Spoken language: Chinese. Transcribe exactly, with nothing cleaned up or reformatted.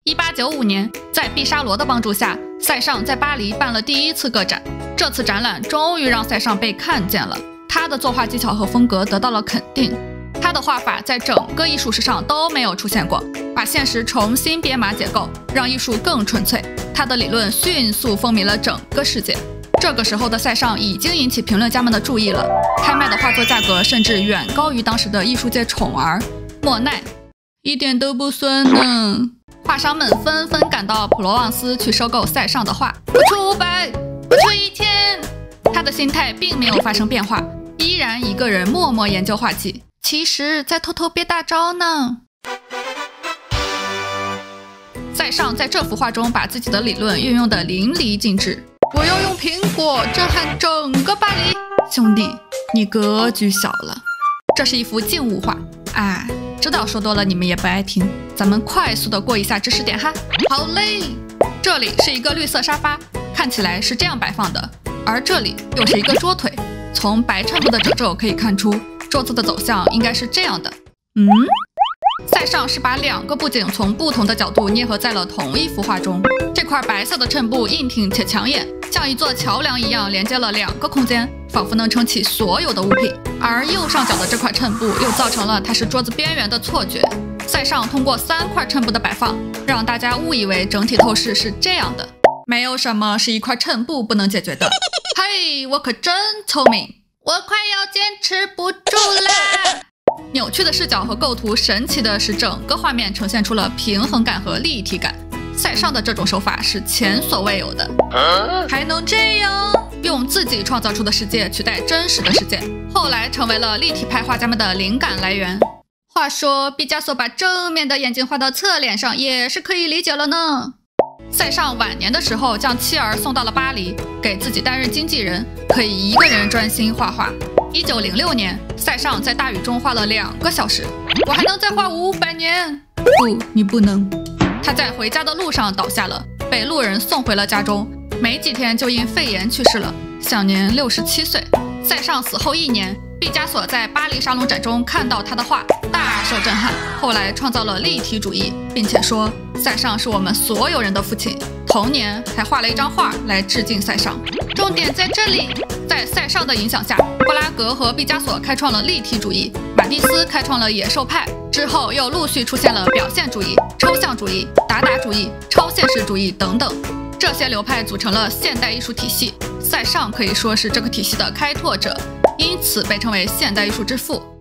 一八九五年，在毕沙罗的帮助下，塞尚在巴黎办了第一次个展。这次展览终于让塞尚被看见了，他的作画技巧和风格得到了肯定。他的画法在整个艺术史上都没有出现过，把现实重新编码解构，让艺术更纯粹。他的理论迅速风靡了整个世界。这个时候的塞尚已经引起评论家们的注意了，开卖的画作价格甚至远高于当时的艺术界宠儿莫奈，一点都不酸呢。画商们纷纷赶到普罗旺斯去收购塞尚的画，我出五百，我出一千。他的心态并没有发生变化，依然一个人默默研究画技，其实在偷偷憋大招呢。塞尚在这幅画中把自己的理论运用得淋漓尽致。我要用苹果震撼整个巴黎，兄弟，你格局小了。这是一幅静物画，哎，知道说多了你们也不爱听，咱们快速的过一下知识点哈。好嘞，这里是一个绿色沙发，看起来是这样摆放的，而这里又是一个桌腿。从白衬布的褶皱可以看出，桌子的走向应该是这样的。嗯，塞尚是把两个布景从不同的角度捏合在了同一幅画中。这块白色的衬布硬挺且抢眼，像一座桥梁一样连接了两个空间，仿佛能撑起所有的物品。而右上角的这块衬布又造成了它是桌子边缘的错觉。塞尚通过三块衬布的摆放，让大家误以为整体透视是这样的。没有什么是一块衬布不能解决的。嘿，我可真聪明，我快要坚持不住啦！扭曲的视角和构图，神奇的是整个画面呈现出了平衡感和立体感。塞尚的这种手法是前所未有的，还能这样用自己创造出的世界取代真实的世界，后来成为了立体派画家们的灵感来源。话说，毕加索把正面的眼睛画到侧脸上，也是可以理解了呢。塞尚晚年的时候将妻儿送到了巴黎，给自己担任经纪人，可以一个人专心画画。一九零六年，塞尚在大雨中画了两个小时。我还能再画五百年？不，你不能。他在回家的路上倒下了，被路人送回了家中，没几天就因肺炎去世了，享年六十七岁。塞尚死后一年，毕加索在巴黎沙龙展中看到他的画，大受震撼，后来创造了立体主义，并且说塞尚是我们所有人的父亲。同年还画了一张画来致敬塞尚。重点在这里，在塞尚的影响下，布拉格和毕加索开创了立体主义，马蒂斯开创了野兽派，之后又陆续出现了表现主义、抽象主义、达达主义、超现实主义等等，这些流派组成了现代艺术体系。塞尚可以说是这个体系的开拓者，因此被称为现代艺术之父。